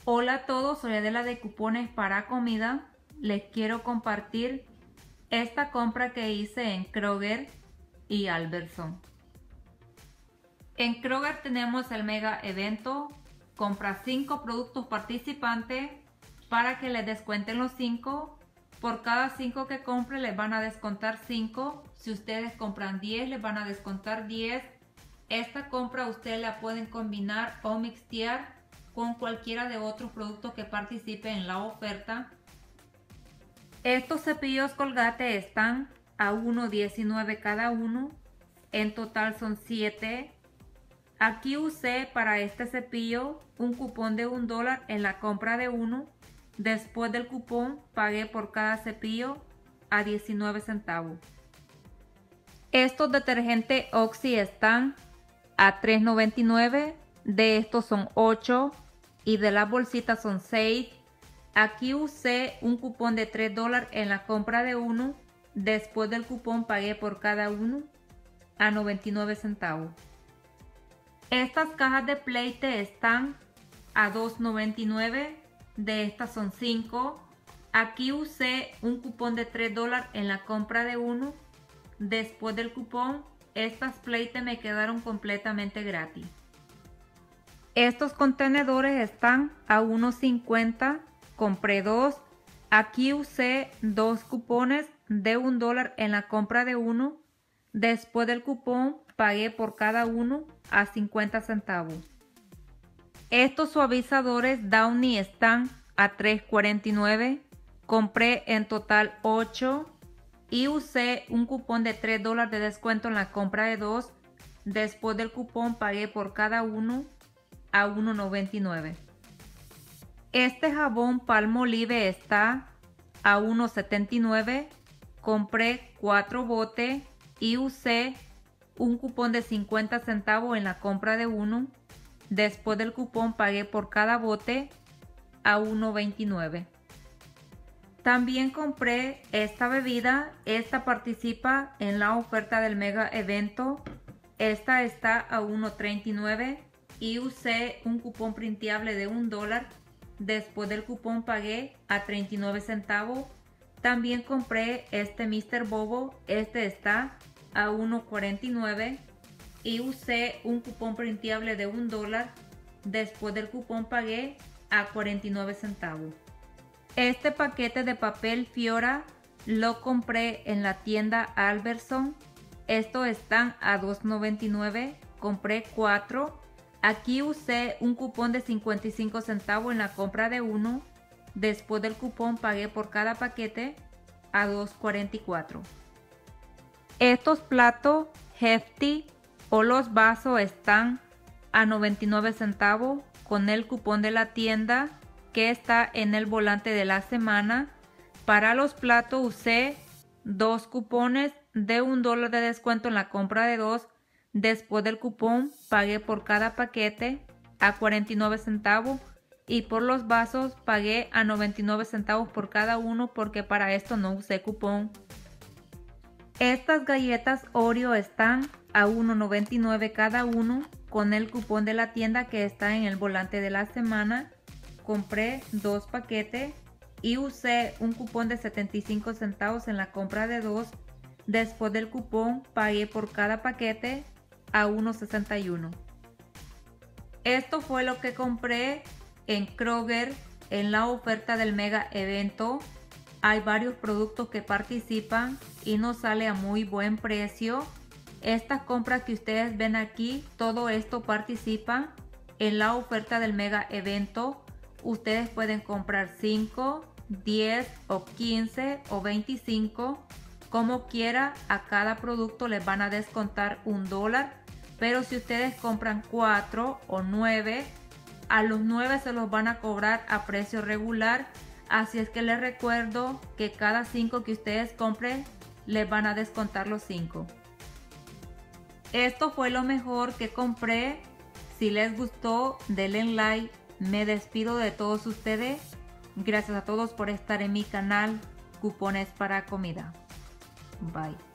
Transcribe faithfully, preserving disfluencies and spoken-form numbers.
Hola a todos, soy Adela de Cupones para Comida. Les quiero compartir esta compra que hice en Kroger y Albertsons. En Kroger tenemos el mega evento, compra cinco productos participantes para que les descuenten los cinco. Por cada cinco que compre les van a descontar cinco. Si ustedes compran diez les van a descontar diez. Esta compra ustedes la pueden combinar o mixtear con cualquiera de otros productos que participen en la oferta. Estos cepillos Colgate están a uno diecinueve cada uno. En total son siete. Aquí usé para este cepillo un cupón de un dólar en la compra de uno. Después del cupón pagué por cada cepillo a diecinueve centavos. Estos detergentes Oxy están a tres noventa y nueve. De estos son ocho y de las bolsitas son seis. Aquí usé un cupón de tres dólares en la compra de uno. Después del cupón pagué por cada uno a noventa y nueve centavos. Estas cajas de Pleite están a dos noventa y nueve. De estas son cinco. Aquí usé un cupón de tres dólares en la compra de uno. Después del cupón, estas Pleite me quedaron completamente gratis. Estos contenedores están a uno cincuenta. Compré dos. Aquí usé dos cupones de un dólar en la compra de uno. Después del cupón, pagué por cada uno a cincuenta centavos. Estos suavizadores Downy están a tres cuarenta y nueve. Compré en total ocho y usé un cupón de tres dólares de descuento en la compra de dos. Después del cupón pagué por cada uno a uno noventa y nueve. Este jabón Palmolive está a uno setenta y nueve. Compré cuatro botes y usé un cupón de cincuenta centavos en la compra de uno. Después del cupón pagué por cada bote a uno veintinueve. También compré esta bebida. Esta participa en la oferta del mega evento. Esta está a uno treinta y nueve y usé un cupón printeable de un dólar. Después del cupón pagué a treinta y nueve centavos. También compré este mister Bobo. Este está a uno cuarenta y nueve. Y usé un cupón printeable de un dólar. Después del cupón pagué a cuarenta y nueve centavos. Este paquete de papel Fiora lo compré en la tienda Albertsons. Estos están a dos noventa y nueve. Compré cuatro. Aquí usé un cupón de cincuenta y cinco centavos en la compra de uno. Después del cupón pagué por cada paquete a dos cuarenta y cuatro. Estos platos Hefty o los vasos están a noventa y nueve centavos con el cupón de la tienda que está en el volante de la semana. Para los platos usé dos cupones de un dólar de descuento en la compra de dos. Después del cupón pagué por cada paquete a cuarenta y nueve centavos y por los vasos pagué a noventa y nueve centavos por cada uno porque para esto no usé cupón. Estas galletas Oreo están a uno noventa y nueve cada uno con el cupón de la tienda que está en el volante de la semana. Compré dos paquetes y usé un cupón de setenta y cinco centavos en la compra de dos. Después del cupón pagué por cada paquete a uno sesenta y uno. Esto fue lo que compré en Kroger en la oferta del mega evento. Hay varios productos que participan y nos sale a muy buen precio. Estas compras que ustedes ven aquí, todo esto participa en la oferta del mega evento. Ustedes pueden comprar cinco, diez o quince o veinticinco. Como quiera, a cada producto les van a descontar un dólar. Pero si ustedes compran cuatro o nueve, a los nueve se los van a cobrar a precio regular. Así es que les recuerdo que cada cinco que ustedes compren les van a descontar los cinco. Esto fue lo mejor que compré. Si les gustó, denle like. Me despido de todos ustedes. Gracias a todos por estar en mi canal Cupones para Comida. Bye.